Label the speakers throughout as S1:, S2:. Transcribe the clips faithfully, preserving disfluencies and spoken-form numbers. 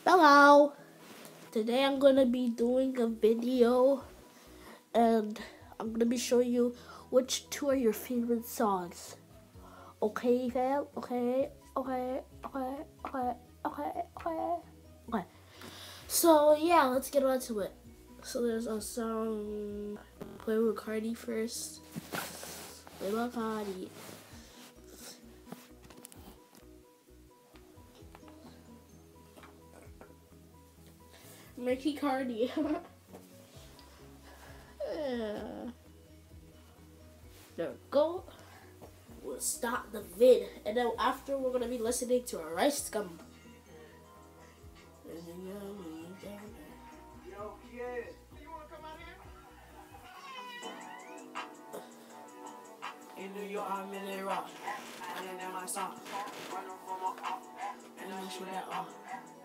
S1: Hello! Today I'm gonna be doing a video and I'm gonna be showing you which two are your favorite songs. Okay, fam? Okay, okay, okay, okay, okay, okay, okay. So yeah, let's get on to it. So there's a song, play with Cardi first. Play with Cardi. Ricky Cardi. Yeah. There we go. We'll stop the vid, and then after we're gonna be listening to a Rice Gum.
S2: Yo, kid, you wanna come out here?
S1: In New York, I'm really rock. I didn't have my song. And I'm sure that all.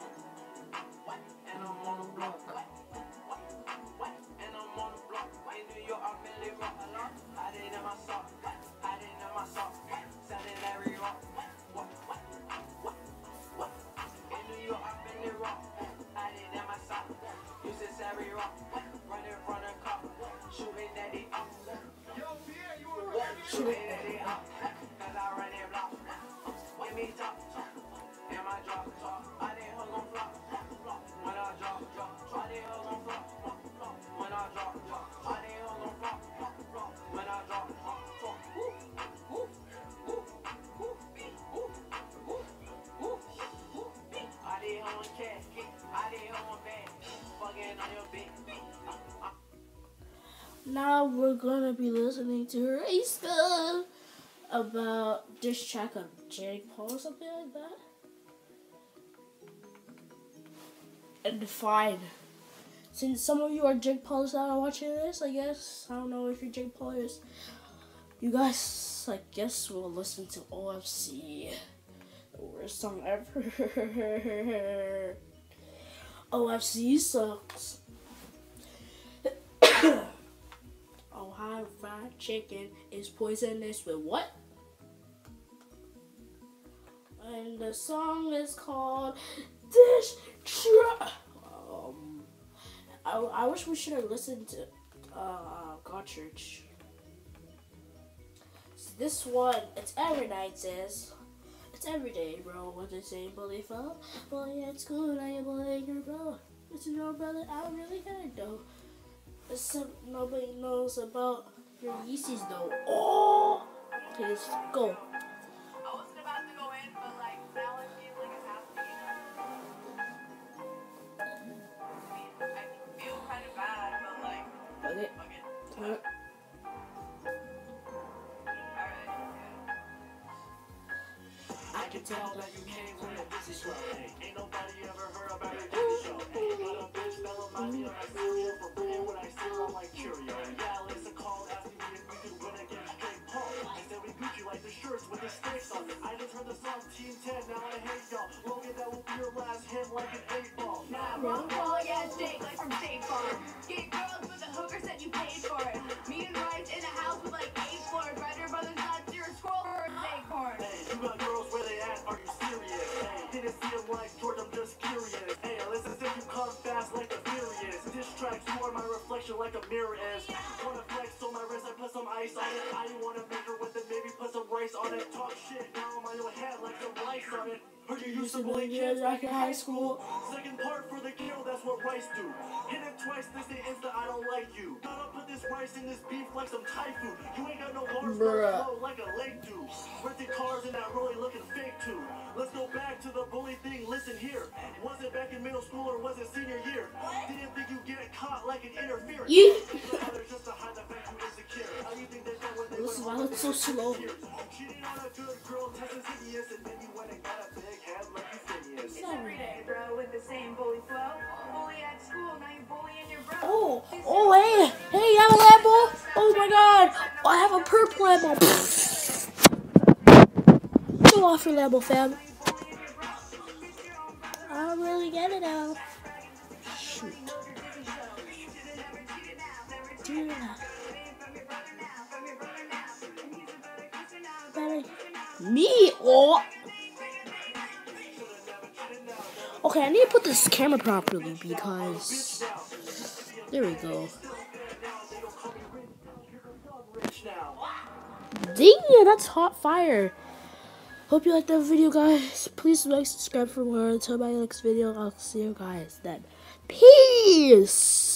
S2: And I'm on the block. And I'm on the block. In New York, I'm really rock. I didn't have my song. I didn't have my song. Sounding Larry Rock. In New York, I'm really rock. I didn't have my song. Used to Larry Rock. Running from the cop. Shooting at it up. Yo, Pierre, you wanna rock? Shooting at it up. Cause I run it block. Give me top. And my drop. I didn't hug on flop. When I drop, I didn't hug on flop. When I drop, I didn't hug on flop. When I drop, I didn't hug on cash. I didn't hug on bag. Fucking on your bitch.
S1: Now we're gonna be listening to Rice Gum about this track of Jake Paul or something like that. And Define. Since some of you are Jake Paul's that are watching this, I guess, I don't know if you're Jake Paulers, you guys, I guess, will listen to O F C. The worst song ever. O F C sucks. Ohio fried chicken is poisonous with what? And the song is called Dish Tra- Um, I, I wish we should have listened to uh, God Church. So this one, it's every night, says. It's every day, bro. What they say, bully fella. Bully at school, now you're bullying your bro. It's your brother, I really gotta know. Except nobody knows about your Yeezys though. Oh! Okay, let's go.
S3: I wasn't about to go in, but like now I feel like I have to. I mean, I feel kind of bad, but like,
S1: Okay.
S3: fuck it.
S1: Alright.
S3: Alright.
S2: I can tell that you came with a busy show. Ain't nobody ever heard about your busy show. Got a bitch that remind me of my cereal. For bringing what I steal, I'm like Curio. Yeah, Lisa called asking me if we could win against Jake Paul. I said we Gucci like the shirts with the stakes on it. I just heard the song Team ten, now I hate y'all. Logan, that will be your last hit like an eight ball.
S3: Nah, wrong call, yeah, Jake, like from State Farm. Get girls with the hookers that you paid for it. Me and Rice in a house with like eight floors. Ryder Brothers not your scroll for a acorn.
S2: Hey, you got girls where they at? Are you serious? Hey, didn't see him like George, I'm just curious. Hey, listen, if you come fast like the Furious. Diss tracks, you are my reflection like a mirror is. Wanna flex on my wrist, I put some ice on it. I wanna make her with it, maybe put some rice on it. Talk shit, now I'm on your head like some rice on it. Heard you used to bully kids back in high school. Second part for the kill, that's what Rice do. Hit it twice, they say insta, I don't like you. Gotta put this rice in this beef like some Thai food. You ain't got no bars,
S1: Bruh.
S2: flow like a lake do. Rented cars in that rollie looking fake too. Let's go back to the bully thing, listen here. Was it back in middle school or was it senior year? Didn't think you get caught like an interference.
S1: You.
S2: Just to hide the fact you insecure. How you think they know when they
S1: This is
S2: went
S1: why it's so slow.
S2: cheating on a good girl, testing hideous, and then you went and got a big head like you Phineas.
S3: It's every day, bro, with the same bully flow. Bully at school, now you're bullying your bro.
S1: Oh, oh, hey, hey, you have a Lambo? Oh my God, I have a purple Lambo. Show off your Lambo, fam. I don't really get it now. Shoot. Dude. Me? Oh. Okay, I need to put this camera properly because there we go. Dang, that's hot fire. Hope you liked that video, guys. Please like, subscribe for more. Until my next video, I'll see you guys then. Peace.